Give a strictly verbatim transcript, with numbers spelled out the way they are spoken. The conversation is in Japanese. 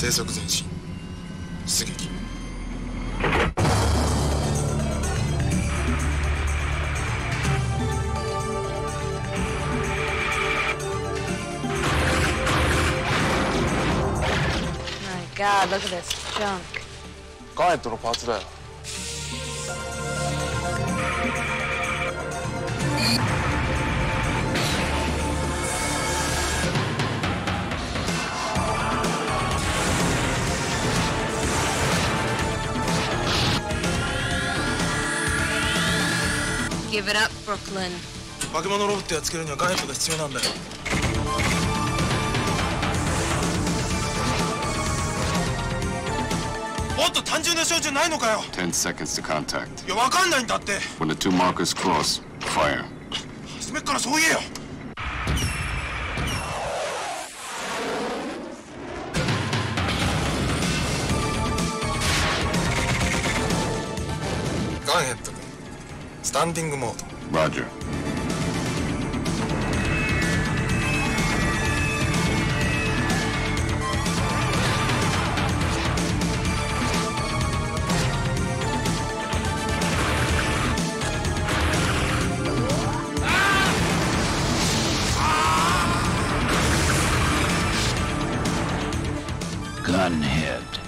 低速前進出撃。 God, look at this junk. ガーネットのパーツだよ。 Give it up, Brooklyn. 化け物ロボットやっつけるにはガーネットが必要なんだよ。もっと単純な照準ないのかよ。 ten seconds to contact. いや、わかんないんだって。 When the two markers cross, fire. 初めっからそう言えよ。ガンヘッド君、スタンディングモード。 Roger. Gunhead.